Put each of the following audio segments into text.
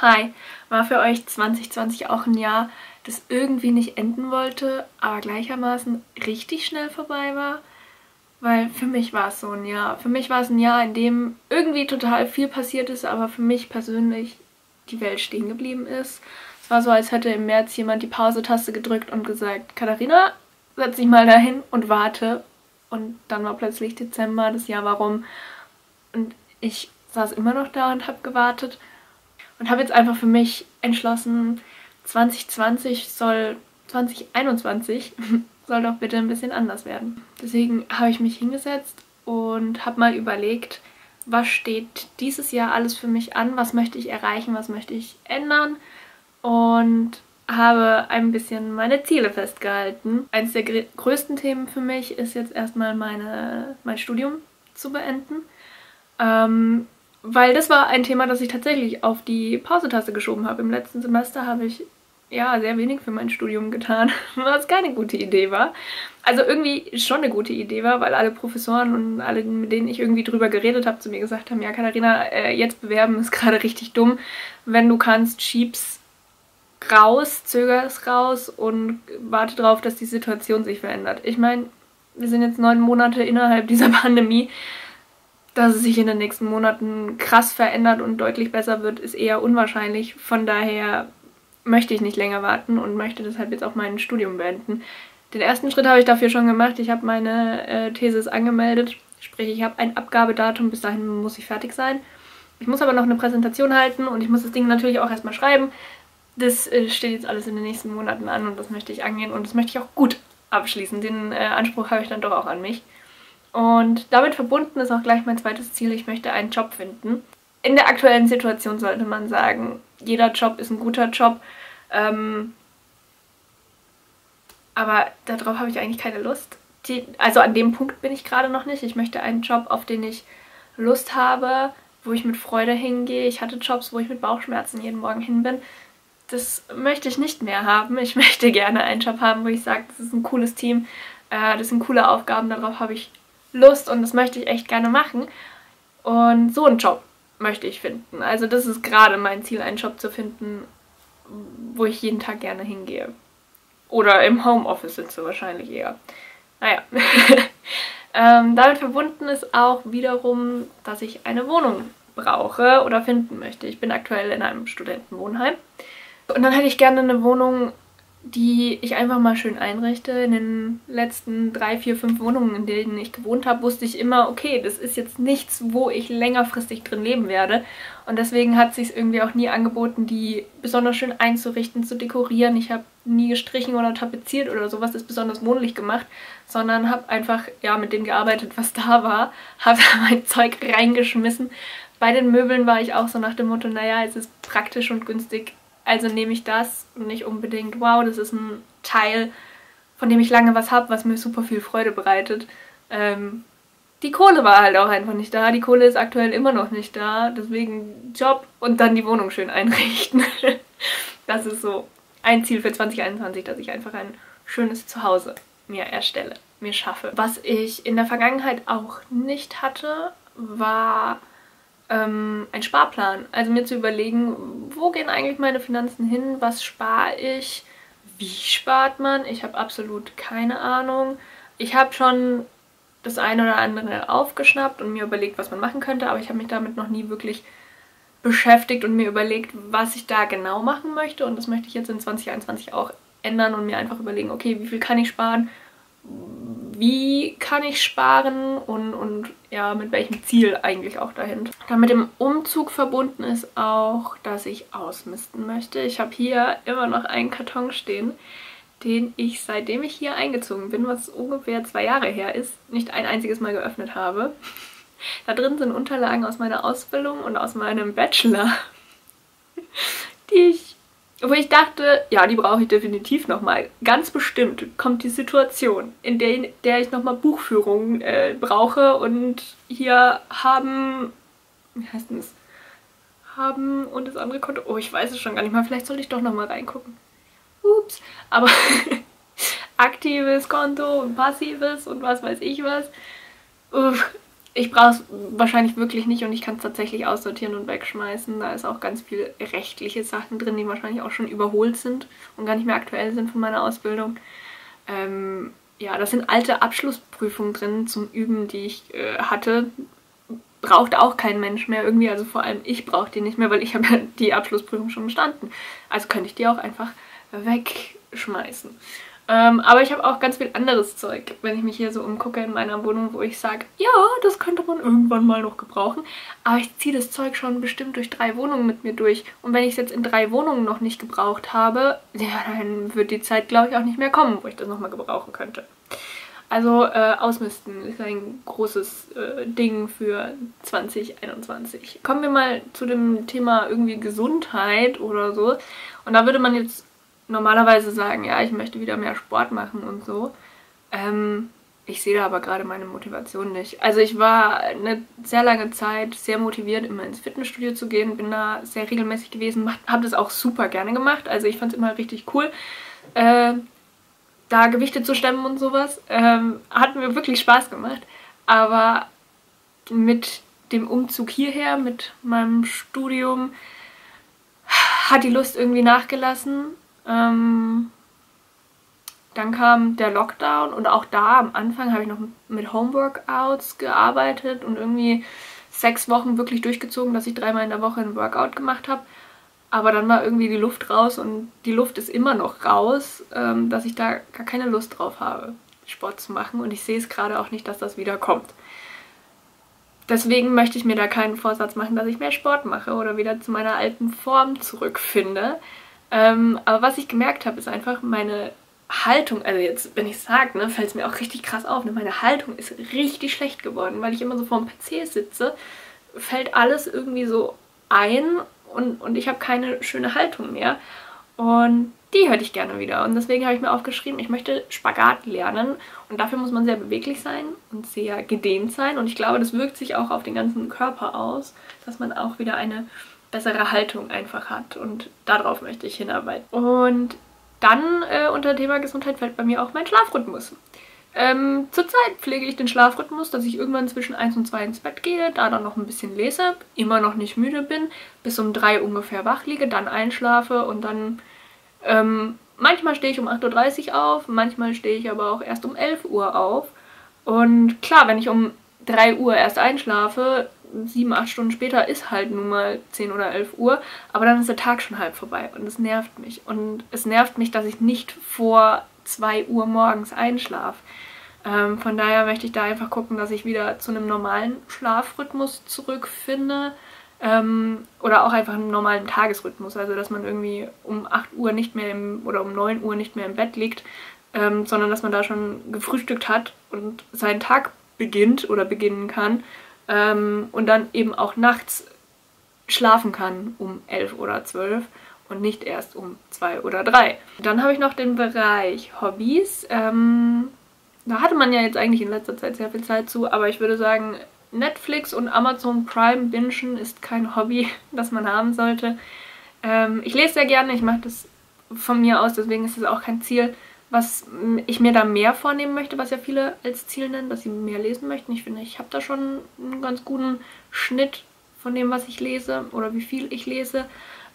Hi, war für euch 2020 auch ein Jahr, das irgendwie nicht enden wollte, aber gleichermaßen richtig schnell vorbei war? Weil für mich war es so ein Jahr. Für mich war es ein Jahr, in dem irgendwie total viel passiert ist, aber für mich persönlich die Welt stehen geblieben ist. Es war so, als hätte im März jemand die Pause-Taste gedrückt und gesagt, Katharina, setz dich mal dahin und warte. Und dann war plötzlich Dezember, das Jahr war rum. Und ich saß immer noch da und habe gewartet. Und habe jetzt einfach für mich entschlossen, 2021 soll doch bitte ein bisschen anders werden. Deswegen habe ich mich hingesetzt und habe mal überlegt, was steht dieses Jahr alles für mich an, was möchte ich erreichen, was möchte ich ändern und habe ein bisschen meine Ziele festgehalten. Eines der größten Themen für mich ist jetzt erstmal mein Studium zu beenden. Weil das war ein Thema, das ich tatsächlich auf die Pause-Taste geschoben habe. Im letzten Semester habe ich ja sehr wenig für mein Studium getan, was keine gute Idee war. Also irgendwie schon eine gute Idee war, weil alle Professoren und alle, mit denen ich irgendwie drüber geredet habe, zu mir gesagt haben, ja Katharina, jetzt bewerben ist gerade richtig dumm. Wenn du kannst, schieb's raus, zöger es raus und warte darauf, dass die Situation sich verändert. Ich meine, wir sind jetzt 9 Monate innerhalb dieser Pandemie. Dass es sich in den nächsten Monaten krass verändert und deutlich besser wird, ist eher unwahrscheinlich. Von daher möchte ich nicht länger warten und möchte deshalb jetzt auch mein Studium beenden. Den ersten Schritt habe ich dafür schon gemacht. Ich habe meine Thesis angemeldet. Sprich, ich habe ein Abgabedatum. Bis dahin muss ich fertig sein. Ich muss aber noch eine Präsentation halten und ich muss das Ding natürlich auch erstmal schreiben. Das steht jetzt alles in den nächsten Monaten an und das möchte ich angehen und das möchte ich auch gut abschließen. Den Anspruch habe ich dann doch auch an mich. Und damit verbunden ist auch gleich mein zweites Ziel, ich möchte einen Job finden. In der aktuellen Situation sollte man sagen, jeder Job ist ein guter Job. Aber darauf habe ich eigentlich keine Lust. Also an dem Punkt bin ich gerade noch nicht. Ich möchte einen Job, auf den ich Lust habe, wo ich mit Freude hingehe. Ich hatte Jobs, wo ich mit Bauchschmerzen jeden Morgen hin bin. Das möchte ich nicht mehr haben. Ich möchte gerne einen Job haben, wo ich sage, das ist ein cooles Team, das sind coole Aufgaben, darauf habe ich Lust und das möchte ich echt gerne machen. Und so einen Job möchte ich finden. Also das ist gerade mein Ziel, einen Job zu finden, wo ich jeden Tag gerne hingehe. Oder im Homeoffice sitze wahrscheinlich eher. Naja. Damit verbunden ist auch wiederum, dass ich eine Wohnung brauche oder finden möchte. Ich bin aktuell in einem Studentenwohnheim. Und dann hätte ich gerne eine Wohnung, die ich einfach mal schön einrichte. In den letzten 3, 4, 5 Wohnungen, in denen ich gewohnt habe, wusste ich immer, okay, das ist jetzt nichts, wo ich längerfristig drin leben werde. Und deswegen hat es sich irgendwie auch nie angeboten, die besonders schön einzurichten, zu dekorieren. Ich habe nie gestrichen oder tapeziert oder sowas, das besonders wohnlich gemacht, sondern habe einfach ja mit dem gearbeitet, was da war. Habe da mein Zeug reingeschmissen. Bei den Möbeln war ich auch so nach dem Motto, naja, es ist praktisch und günstig, also nehme ich das und nicht unbedingt, wow, das ist ein Teil, von dem ich lange was habe, was mir super viel Freude bereitet. Die Kohle war halt auch einfach nicht da. Die Kohle ist aktuell immer noch nicht da. Deswegen Job und dann die Wohnung schön einrichten. Das ist so ein Ziel für 2021, dass ich einfach ein schönes Zuhause mir erstelle, mir schaffe. Was ich in der Vergangenheit auch nicht hatte, war ein Sparplan. Also mir zu überlegen, wo gehen eigentlich meine Finanzen hin, was spare ich, wie spart man? Ich habe absolut keine Ahnung. Ich habe schon das eine oder andere aufgeschnappt und mir überlegt, was man machen könnte, aber ich habe mich damit noch nie wirklich beschäftigt und mir überlegt, was ich da genau machen möchte. Und das möchte ich jetzt in 2021 auch ändern und mir einfach überlegen, okay, wie viel kann ich sparen? Wie kann ich sparen und ja, mit welchem Ziel eigentlich auch dahinter. Dann mit dem Umzug verbunden ist auch, dass ich ausmisten möchte. Ich habe hier immer noch einen Karton stehen, den ich, seitdem ich hier eingezogen bin, was ungefähr 2 Jahre her ist, nicht ein einziges Mal geöffnet habe. Da drin sind Unterlagen aus meiner Ausbildung und aus meinem Bachelor, wo ich dachte, ja, die brauche ich definitiv nochmal. Ganz bestimmt kommt die Situation, in der ich nochmal Buchführung brauche und hier wie heißt denn das? Haben und das andere Konto. Oh, ich weiß es schon gar nicht mal. Vielleicht soll ich doch nochmal reingucken. Ups. Aber aktives Konto und passives und was weiß ich was. Ich brauche es wahrscheinlich wirklich nicht und ich kann es tatsächlich aussortieren und wegschmeißen. Da ist auch ganz viel rechtliche Sachen drin, die wahrscheinlich auch schon überholt sind und gar nicht mehr aktuell sind von meiner Ausbildung. Ja, da sind alte Abschlussprüfungen drin zum Üben, die ich hatte. Braucht auch kein Mensch mehr irgendwie, also vor allem ich brauche die nicht mehr, weil ich habe ja die Abschlussprüfung schon bestanden. Also könnte ich die auch einfach wegschmeißen. Aber ich habe auch ganz viel anderes Zeug, wenn ich mich hier so umgucke in meiner Wohnung, wo ich sage, ja, das könnte man irgendwann mal noch gebrauchen. Aber ich ziehe das Zeug schon bestimmt durch 3 Wohnungen mit mir durch. Und wenn ich es jetzt in 3 Wohnungen noch nicht gebraucht habe, ja, dann wird die Zeit, glaube ich, auch nicht mehr kommen, wo ich das nochmal gebrauchen könnte. Also Ausmisten ist ein großes Ding für 2021. Kommen wir mal zu dem Thema irgendwie Gesundheit oder so. Und da würde man jetzt normalerweise sagen, ja, ich möchte wieder mehr Sport machen und so. Ich sehe da aber gerade meine Motivation nicht. Also ich war eine sehr lange Zeit sehr motiviert, immer ins Fitnessstudio zu gehen, bin da sehr regelmäßig gewesen, habe das auch super gerne gemacht. Also ich fand es immer richtig cool, da Gewichte zu stemmen und sowas. Hat mir wirklich Spaß gemacht. Aber mit dem Umzug hierher, mit meinem Studium, hat die Lust irgendwie nachgelassen. Dann kam der Lockdown und auch da am Anfang habe ich noch mit Homeworkouts gearbeitet und irgendwie 6 Wochen wirklich durchgezogen, dass ich 3-mal in der Woche ein Workout gemacht habe. Aber dann war irgendwie die Luft raus und die Luft ist immer noch raus, dass ich da gar keine Lust drauf habe, Sport zu machen. Und ich sehe es gerade auch nicht, dass das wieder kommt. Deswegen möchte ich mir da keinen Vorsatz machen, dass ich mehr Sport mache oder wieder zu meiner alten Form zurückfinde. Aber was ich gemerkt habe, ist einfach meine Haltung, also jetzt, wenn ich es sage, ne, fällt es mir auch richtig krass auf, ne, meine Haltung ist richtig schlecht geworden, weil ich immer so vorm PC sitze, fällt alles irgendwie so ein und ich habe keine schöne Haltung mehr. Und die hätte ich gerne wieder. Und deswegen habe ich mir aufgeschrieben, ich möchte Spagat lernen. Und dafür muss man sehr beweglich sein und sehr gedehnt sein. Und ich glaube, das wirkt sich auch auf den ganzen Körper aus, dass man auch wieder eine bessere Haltung einfach hat. Und darauf möchte ich hinarbeiten. Und dann unter Thema Gesundheit fällt bei mir auch mein Schlafrhythmus. Zurzeit pflege ich den Schlafrhythmus, dass ich irgendwann zwischen 1 und 2 ins Bett gehe, da dann noch ein bisschen lese, immer noch nicht müde bin, bis um 3 ungefähr wach liege, dann einschlafe und dann manchmal stehe ich um 8:30 Uhr auf, manchmal stehe ich aber auch erst um 11 Uhr auf. Und klar, wenn ich um 3 Uhr erst einschlafe, 7-8 Stunden später ist halt nun mal 10 oder 11 Uhr, aber dann ist der Tag schon halb vorbei und es nervt mich. Und es nervt mich, dass ich nicht vor 2 Uhr morgens einschlafe. Von daher möchte ich da einfach gucken, dass ich wieder zu einem normalen Schlafrhythmus zurückfinde. Oder auch einfach einen normalen Tagesrhythmus, also dass man irgendwie um 8 Uhr nicht mehr oder um 9 Uhr nicht mehr im Bett liegt, sondern dass man da schon gefrühstückt hat und seinen Tag beginnt oder beginnen kann und dann eben auch nachts schlafen kann um 11 oder 12 und nicht erst um 2 oder 3. Dann habe ich noch den Bereich Hobbys. Da hatte man ja jetzt eigentlich in letzter Zeit sehr viel Zeit zu, aber ich würde sagen, Netflix und Amazon Prime bingen ist kein Hobby, das man haben sollte. Ich lese sehr gerne, ich mache das von mir aus, deswegen ist es auch kein Ziel, was ich mir da mehr vornehmen möchte, was ja viele als Ziel nennen, dass sie mehr lesen möchten. Ich finde, ich habe da schon einen ganz guten Schnitt von dem, was ich lese oder wie viel ich lese.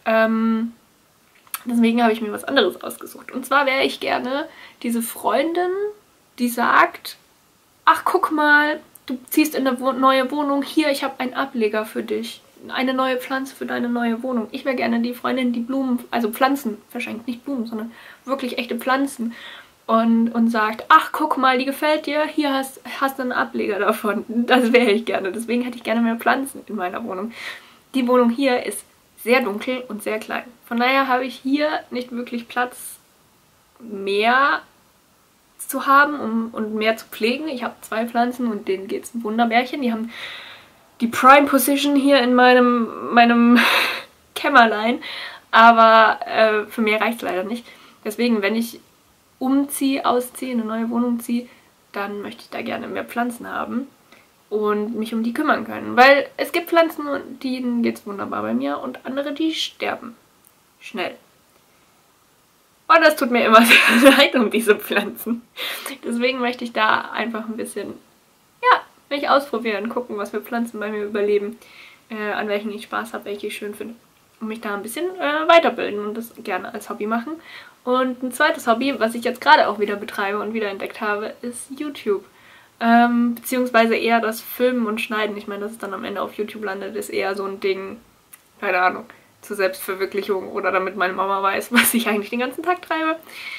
Deswegen habe ich mir was anderes ausgesucht. Und zwar wäre ich gerne diese Freundin, die sagt, ach guck mal, du ziehst in eine neue Wohnung, hier, ich habe einen Ableger für dich. Eine neue Pflanze für deine neue Wohnung. Ich wäre gerne die Freundin, die Blumen, also Pflanzen verschenkt, nicht Blumen, sondern wirklich echte Pflanzen. Und sagt, ach guck mal, die gefällt dir, hier hast du einen Ableger davon. Das wäre ich gerne. Deswegen hätte ich gerne mehr Pflanzen in meiner Wohnung. Die Wohnung hier ist sehr dunkel und sehr klein. Von daher habe ich hier nicht wirklich Platz, mehr zu haben und mehr zu pflegen. Ich habe 2 Pflanzen und denen geht es ein Wunderbärchen. Die haben die Prime Position hier in meinem Kämmerlein, aber für mehr reicht es leider nicht. Deswegen, wenn ich ausziehe, in eine neue Wohnung ziehe, dann möchte ich da gerne mehr Pflanzen haben und mich um die kümmern können. Weil es gibt Pflanzen, denen geht es wunderbar bei mir und andere, die sterben schnell. Und das tut mir immer sehr leid um diese Pflanzen. Deswegen möchte ich da einfach ein bisschen, ja, will ich ausprobieren, gucken, was für Pflanzen bei mir überleben, an welchen ich Spaß habe, welche ich schön finde. Und mich da ein bisschen weiterbilden und das gerne als Hobby machen. Und ein zweites Hobby, was ich jetzt gerade auch wieder betreibe und wieder entdeckt habe, ist YouTube. Beziehungsweise eher das Filmen und Schneiden. Ich meine, dass es dann am Ende auf YouTube landet, ist eher so ein Ding, keine Ahnung, zur Selbstverwirklichung oder damit meine Mama weiß, was ich eigentlich den ganzen Tag treibe.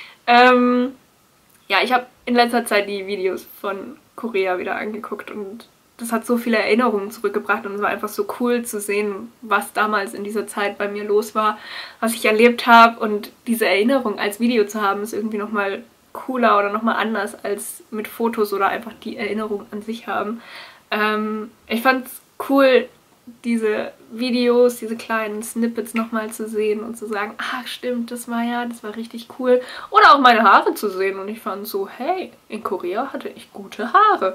Ja, ich habe in letzter Zeit die Videos von Korea wieder angeguckt und das hat so viele Erinnerungen zurückgebracht und es war einfach so cool zu sehen, was damals in dieser Zeit bei mir los war, was ich erlebt habe, und diese Erinnerung als Video zu haben, ist irgendwie nochmal cooler oder nochmal anders als mit Fotos oder einfach die Erinnerung an sich haben. Ich fand es cool, diese Videos, diese kleinen Snippets nochmal zu sehen und zu sagen, ach stimmt, das war richtig cool. Oder auch meine Haare zu sehen und ich fand so, hey, in Korea hatte ich gute Haare.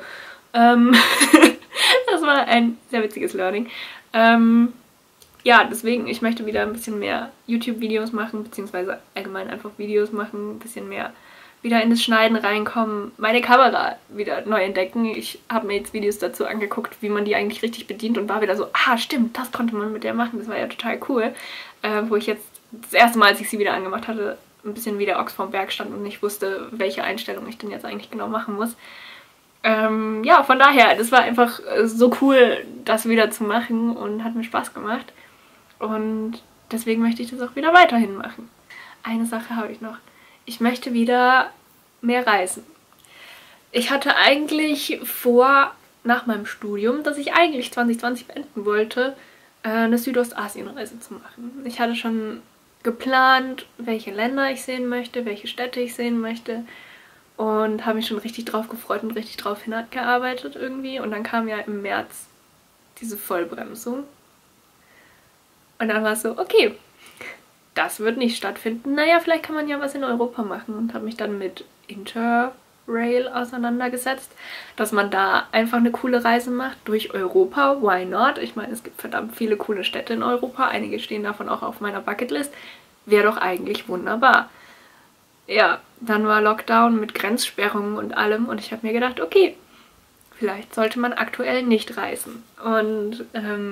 Das war ein sehr witziges Learning. Ja, deswegen, ich möchte wieder ein bisschen mehr YouTube-Videos machen, beziehungsweise allgemein einfach Videos machen, ein bisschen mehr wieder in das Schneiden reinkommen, meine Kamera wieder neu entdecken. Ich habe mir jetzt Videos dazu angeguckt, wie man die eigentlich richtig bedient und war wieder so, ah stimmt, das konnte man mit der machen, das war ja total cool. Wo ich jetzt das erste Mal, als ich sie wieder angemacht hatte, ein bisschen wie der Ochs vorm Berg stand und nicht wusste, welche Einstellung ich denn jetzt eigentlich genau machen muss. Ja, von daher, das war einfach so cool, das wieder zu machen und hat mir Spaß gemacht. Und deswegen möchte ich das auch wieder weiterhin machen. Eine Sache habe ich noch. Ich möchte wieder mehr reisen. Ich hatte eigentlich vor, nach meinem Studium, dass ich eigentlich 2020 beenden wollte, eine Südostasien-Reise zu machen. Ich hatte schon geplant, welche Länder ich sehen möchte, welche Städte ich sehen möchte. Und habe mich schon richtig drauf gefreut und richtig drauf hingearbeitet irgendwie. Und dann kam ja im März diese Vollbremsung. Und dann war es so, okay, das wird nicht stattfinden. Naja, vielleicht kann man ja was in Europa machen. Und habe mich dann mit Interrail auseinandergesetzt, dass man da einfach eine coole Reise macht durch Europa. Why not? Ich meine, es gibt verdammt viele coole Städte in Europa. Einige stehen davon auch auf meiner Bucketlist. Wäre doch eigentlich wunderbar. Ja, dann war Lockdown mit Grenzsperrungen und allem und ich habe mir gedacht, okay, vielleicht sollte man aktuell nicht reisen. Und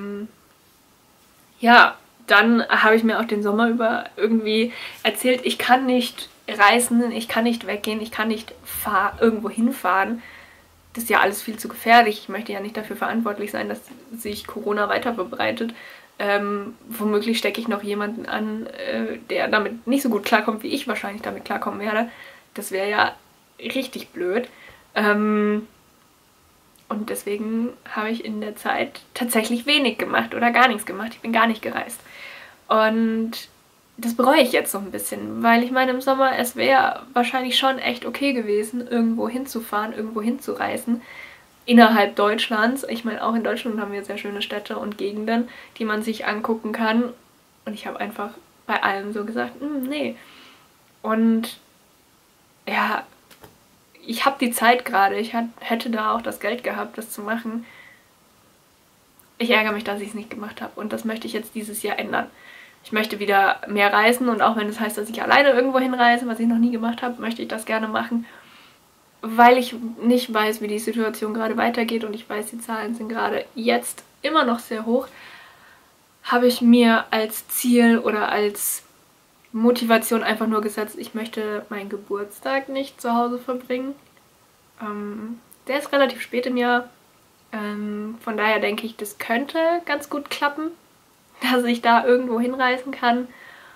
ja, dann habe ich mir auch den Sommer über irgendwie erzählt, ich kann nicht reisen, ich kann nicht weggehen, ich kann nicht irgendwo hinfahren. Das ist ja alles viel zu gefährlich. Ich möchte ja nicht dafür verantwortlich sein, dass sich Corona weiter verbreitet. Womöglich stecke ich noch jemanden an, der damit nicht so gut klarkommt, wie ich wahrscheinlich damit klarkommen werde. Das wäre ja richtig blöd. Und deswegen habe ich in der Zeit tatsächlich wenig gemacht oder gar nichts gemacht. Ich bin gar nicht gereist. Und das bereue ich jetzt so ein bisschen, weil ich meine, im Sommer, es wäre wahrscheinlich schon echt okay gewesen, irgendwo hinzufahren, irgendwo hinzureisen. Innerhalb Deutschlands. Ich meine, auch in Deutschland haben wir sehr schöne Städte und Gegenden, die man sich angucken kann. Und ich habe einfach bei allem so gesagt, nee. Und ja, ich habe die Zeit gerade. Ich hätte da auch das Geld gehabt, das zu machen. Ich ärgere mich, dass ich es nicht gemacht habe. Und das möchte ich jetzt dieses Jahr ändern. Ich möchte wieder mehr reisen. Und auch wenn das heißt, dass ich alleine irgendwo hinreise, was ich noch nie gemacht habe, möchte ich das gerne machen. Weil ich nicht weiß, wie die Situation gerade weitergeht und ich weiß, die Zahlen sind gerade jetzt immer noch sehr hoch, habe ich mir als Ziel oder als Motivation einfach nur gesetzt, ich möchte meinen Geburtstag nicht zu Hause verbringen. Der ist relativ spät im Jahr, von daher denke ich, das könnte ganz gut klappen, dass ich da irgendwo hinreisen kann.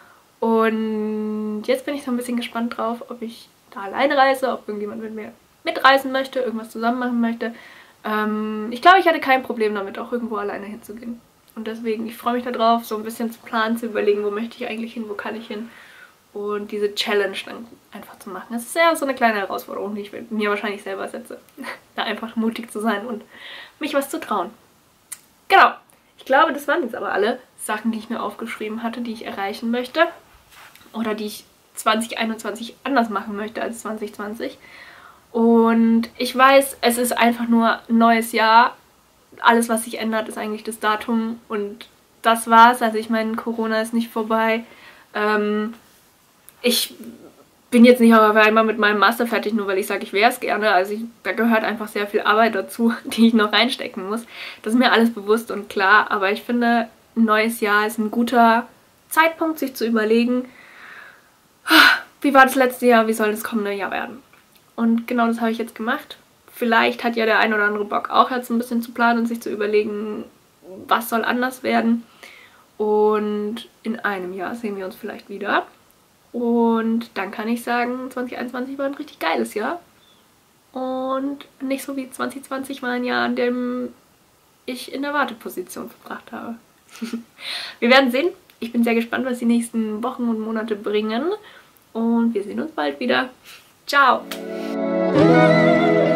Und jetzt bin ich so ein bisschen gespannt drauf, ob ich da alleine reise, ob irgendjemand mit mir mitreisen möchte, irgendwas zusammen machen möchte. Ich glaube, ich hatte kein Problem damit, auch irgendwo alleine hinzugehen. Und deswegen, ich freue mich darauf, so ein bisschen zu planen, zu überlegen, wo möchte ich eigentlich hin, wo kann ich hin. Und diese Challenge dann einfach zu machen. Es ist ja so eine kleine Herausforderung, die ich mir wahrscheinlich selber setze. Da einfach mutig zu sein und mich was zu trauen. Genau. Ich glaube, das waren jetzt aber alle Sachen, die ich mir aufgeschrieben hatte, die ich erreichen möchte. Oder die ich 2021 anders machen möchte als 2020. Und ich weiß, es ist einfach nur ein neues Jahr. Alles, was sich ändert, ist eigentlich das Datum. Und das war's. Also ich meine, Corona ist nicht vorbei. Ich bin jetzt nicht auf einmal mit meinem Master fertig, nur weil ich sage, ich wäre es gerne. Also da gehört einfach sehr viel Arbeit dazu, die ich noch reinstecken muss. Das ist mir alles bewusst und klar, aber ich finde, ein neues Jahr ist ein guter Zeitpunkt, sich zu überlegen, wie war das letzte Jahr, wie soll das kommende Jahr werden. Und genau das habe ich jetzt gemacht. Vielleicht hat ja der ein oder andere Bock auch jetzt ein bisschen zu planen und sich zu überlegen, was soll anders werden. Und in einem Jahr sehen wir uns vielleicht wieder. Und dann kann ich sagen, 2021 war ein richtig geiles Jahr. Und nicht so wie 2020 war ein Jahr, in dem ich in der Warteposition verbracht habe. Wir werden sehen. Ich bin sehr gespannt, was die nächsten Wochen und Monate bringen. Und wir sehen uns bald wieder. Ciao!